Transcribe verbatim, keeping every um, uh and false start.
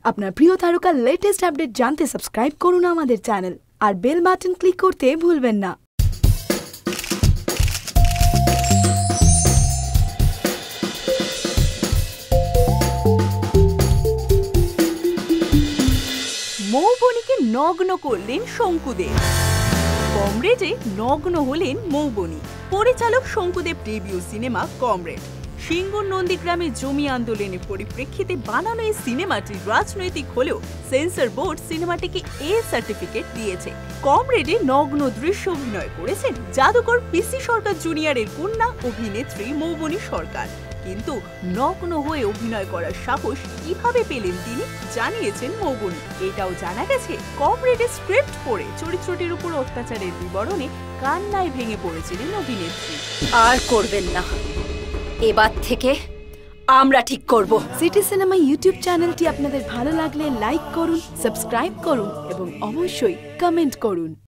আপনার প্রিয় তারকার লেটেস্ট আপডেট জানতে সাবস্ক্রাইব করুন আমাদের চ্যানেল আর বেল বাটন ক্লিক করতে ভুলবেন না। মৌবনীকে নগ্ন করলেন শঙ্কুদেব। কমরেডে নগ্ন হলেন মৌবনী। পরিচালক Shankudeb debut cinema comrade. Singur নন্দীগ্রামে জমি আন্দোলনের পরিপ্রেক্ষিতে বানানো এই সিনেমাটি রাজনৈতিক হলেও সেন্সর বোর্ড সিনেমাটিকে এ সার্টিফিকেট দিয়েছে। কমরেডে নগ্ন দৃশ্য অভিনয় করেছেন জাদুকর পিসি সরকার জুনিয়রের কন্যা অভিনেত্রী মৌবনী সরকার। কিন্তু নগ্ন হয়ে অভিনয় করার সাহস কিভাবে পেলেন তিনি জানিয়েছেন মৌবনী। এটাও জানা গেছে কমরেডের স্ক্রিপ্ট পড়ে চরিত্রটির উপর অত্যাচারের বিবরণে কান্নায় ভেঙে পড়েছিলেন অভিনেত্রী। আর করবেন না, এবার থেকে আমরা ঠিক করব। সিটি সিনেমা ইউটিউব চ্যানেলটি আপনাদের ভালো লাগলে লাইক করুন, সাবস্ক্রাইব করুন এবং অবশ্যই কমেন্ট করুন।